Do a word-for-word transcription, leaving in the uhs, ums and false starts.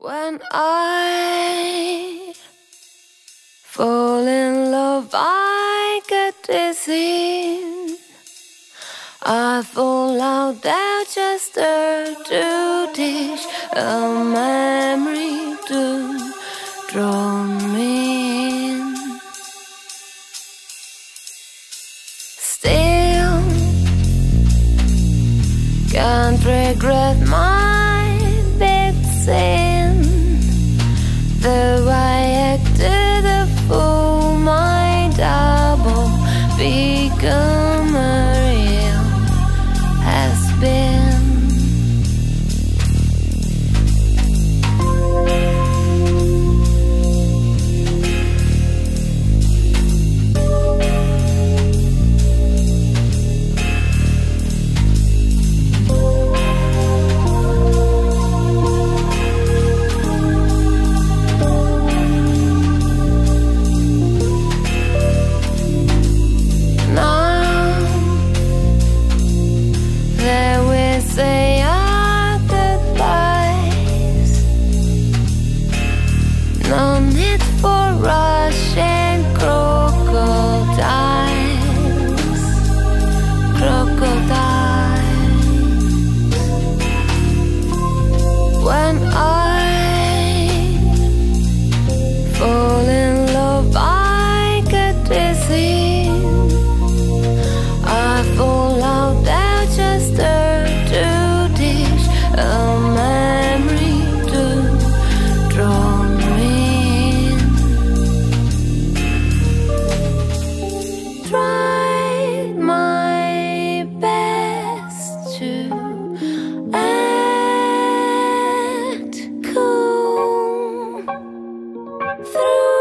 When I fall in love, I get dizzy. I fall out there just to dish a memory to draw me in. Still can't regret my big sin, though I acted a fool. My double become a real has been. Say our goodbyes. No need for rushing crocodiles. Crocodiles. When I fall in love, I get dizzy. I fall out there just to a memory to draw me in. Tried my best to act cool through